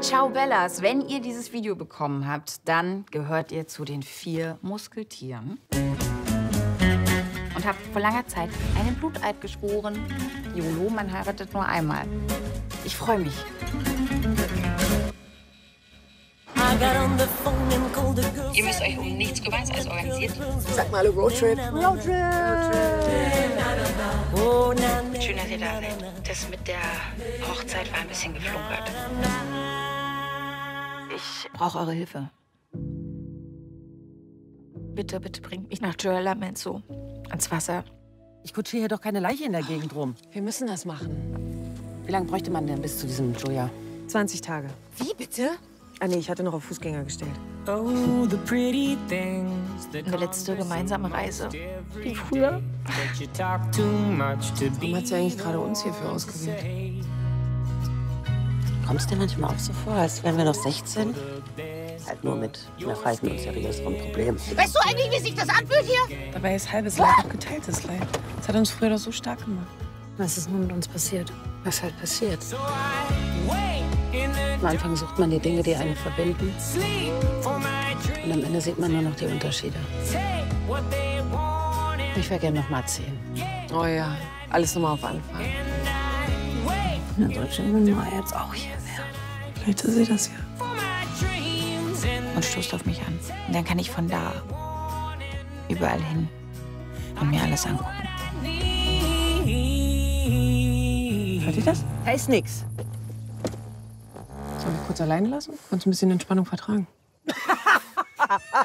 Ciao Bellas, wenn ihr dieses Video bekommen habt, dann gehört ihr zu den 4 Muskeltieren und habt vor langer Zeit einen Bluteid geschworen. YOLO, man heiratet nur einmal. Ich freue mich. Ihr müsst euch um nichts kümmern, ist alles organisiert. Sag mal, Roadtrip. Schön, dass ihr da seid. Das mit der Hochzeit war ein bisschen geflunkert. Ich brauche eure Hilfe. Bitte, bitte bringt mich nach Joella Menzo ans Wasser. Ich kutschiere hier doch keine Leiche in der Gegend rum. Wir müssen das machen. Wie lange bräuchte man denn bis zu diesem Joya? 20 Tage. Wie bitte? Ah nee, ich hatte noch auf Fußgänger gestellt. Oh, the pretty things that Eine letzte gemeinsame Reise. Wie früher? that you talk too much to Warum hat sie eigentlich gerade uns hierfür ausgewählt? Kommt es dir manchmal auch so vor, als wären wir noch 16? Halt nur mit mehr Pfeifen und seriöseren Problemen. Weißt du eigentlich, wie sich das anfühlt hier? Dabei ist halbes Leid auch geteiltes Leid. Das hat uns früher doch so stark gemacht. Was ist nun mit uns passiert? Was halt passiert? wait in the Am Anfang sucht man die Dinge, die einen verbinden. sleep for my dreams. Und am Ende sieht man nur noch die Unterschiede. Take what they wanted. Ich wäre gerne noch mal 10. Oh ja, alles nochmal auf Anfang. Na, sollte Mama jetzt auch hier wäre. Vielleicht ist sie das ja. For my dreams and Und stoßt auf mich an. Und dann kann ich von da überall hin und mir alles angucken. Hört ihr das? Da ist nix. Sollen wir kurz allein lassen? Kannst ein bisschen Entspannung vertragen.